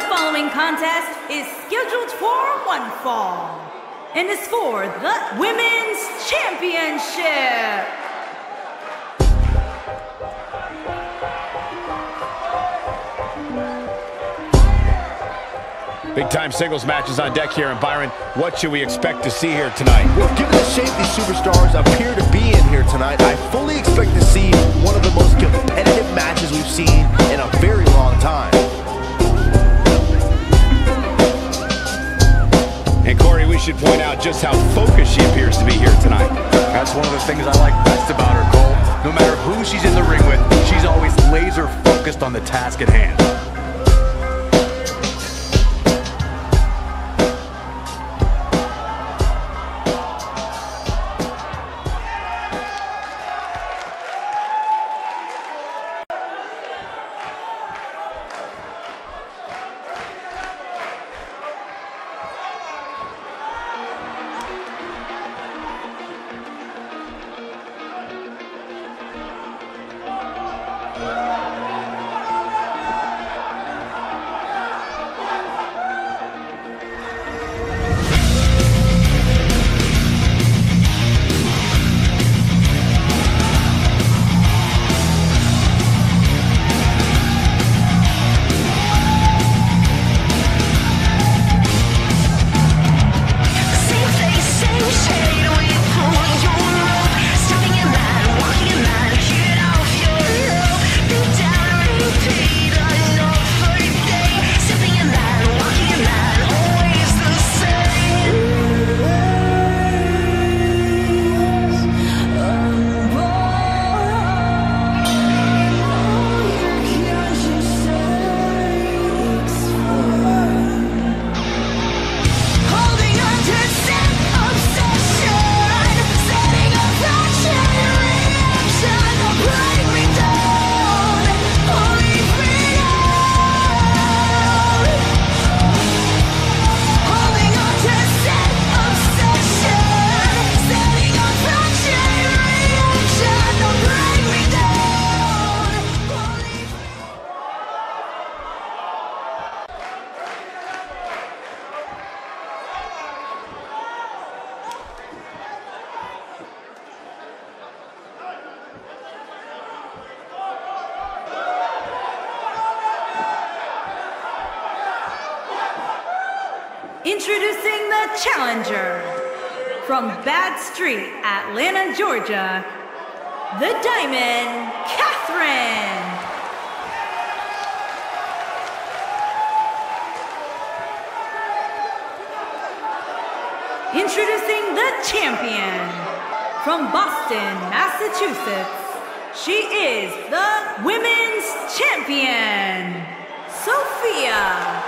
following contest is scheduled for one fall and is for the Women's Championship. Big-time singles matches on deck here, and Byron, what should we expect to see here tonight? Well, given the shape these superstars appear to be in here tonight, I fully expect to see one of the most competitive matches we've seen in a very long time. And Corey, we should point out just how focused she appears to be here tonight. That's one of the things I like best about her, Cole. No matter who she's in the ring with, she's always laser focused on the task at hand. Introducing the challenger from Bad Street, Atlanta, Georgia, the Diamond, Katherine. Introducing the champion from Boston, Massachusetts, she is the Women's Champion, Sophia.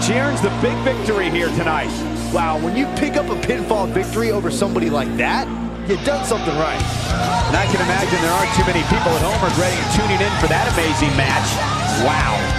She earns the big victory here tonight. Wow, when you pick up a pinfall victory over somebody like that, you've done something right. And I can imagine there aren't too many people at home regretting tuning in for that amazing match. Wow.